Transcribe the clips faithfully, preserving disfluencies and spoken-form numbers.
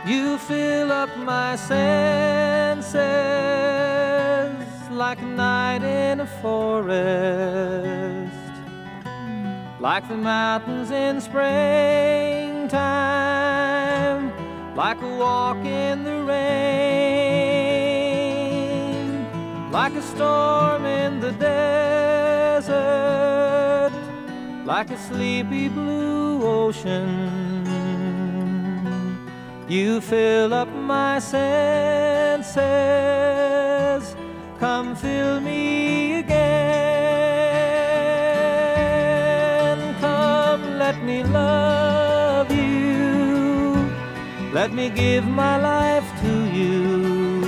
You fill up my senses like a night in a forest, like the mountains in springtime, like a walk in the rain, like a storm in the desert, like a sleepy blue ocean. You fill up my senses, come fill me again. Come, let me love you, let me give my life to you.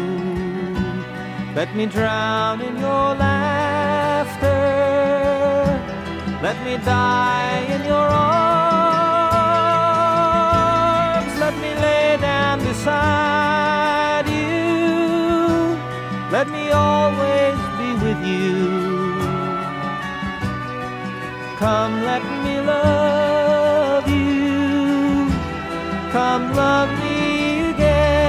Let me drown in your laughter, let me die in your arms. Let me lay down beside you, let me always be with you. Come, let me love you, come love me again.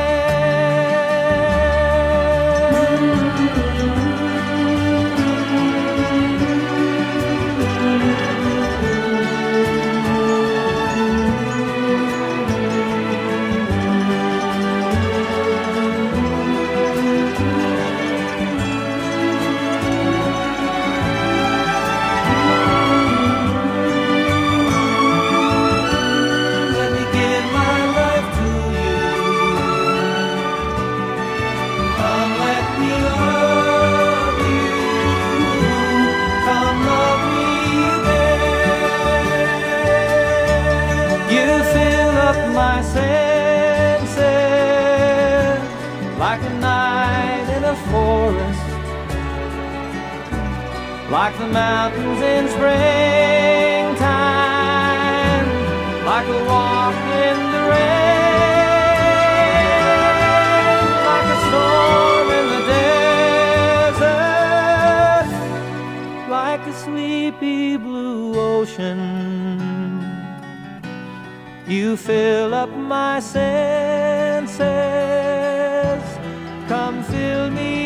My senses like a night in a forest, like the mountains in springtime, like a walk in the rain, like a storm in the desert, like a sleepy blue ocean. You fill up my senses, come fill me